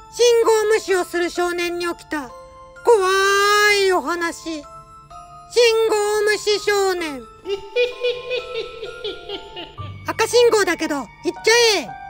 信号無視をする少年に起きた怖いお話。信号無視少年。赤信号だけど行っちゃえ。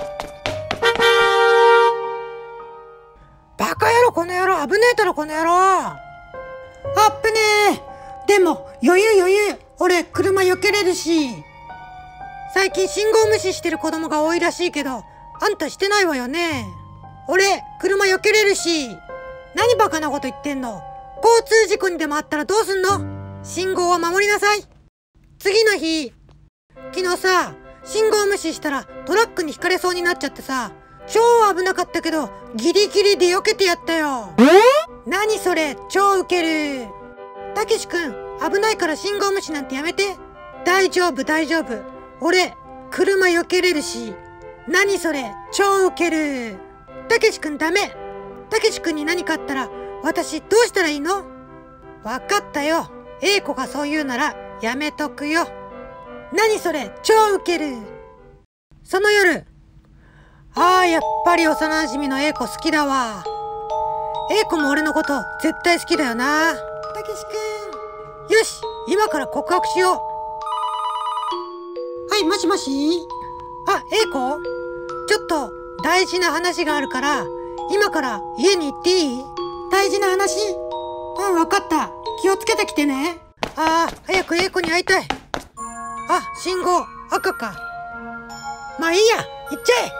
バカ野郎この野郎、危ねえだろこの野郎。あっぶねえ。でも余裕、俺車避けれるし。最近信号無視してる子供が多いらしいけど、あんたしてないわよね。俺車避けれるし。何バカなこと言ってんの。交通事故にでもあったらどうすんの。信号は守りなさい。次の日、昨日さ、信号無視したらトラックにひかれそうになっちゃってさ、超危なかったけどギリギリで避けてやったよ。何それ、超ウケる。たけしくん、危ないから信号無視なんてやめて。大丈夫俺車避けれるし。何それ、超ウケる。たけしくんダメ。たけしくんに何かあったら私どうしたらいいの。わかったよ。A子がそう言うならやめとくよ。何それ、超ウケる。その夜、やっぱり幼馴染の A子好きだわ。A子も俺のこと絶対好きだよな。たけしくん、よし、今から告白しよう。はい、もしもし。A子、ちょっと大事な話があるから今から家に行っていい？大事な話？わかった。気をつけてきてね。早く A子に会いたい。信号赤か。まあいいや、行っちゃえ。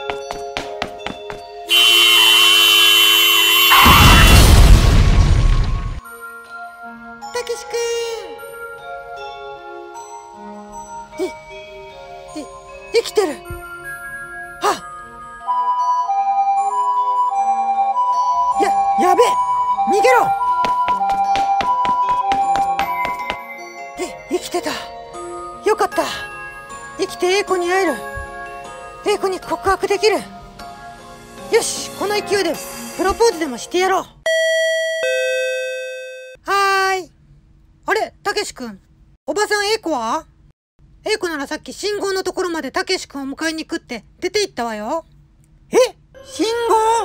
たけしくん、生きてる。やべえ、逃げろ。生きてた。よかった。生きて A子に会える。A子に告白できる。よし、この勢いでプロポーズでもしてやろう。はーい。あれ、たけしくん、おばさん A子は？ A子ならさっき信号のところまでたけしくんを迎えに行くって出て行ったわよ。信号？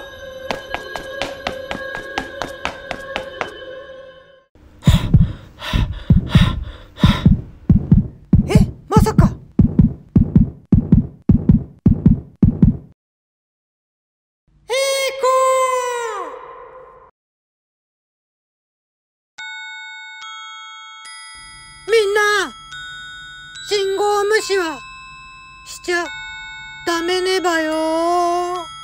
まさか。みんな、信号無視はしちゃダメねばよー。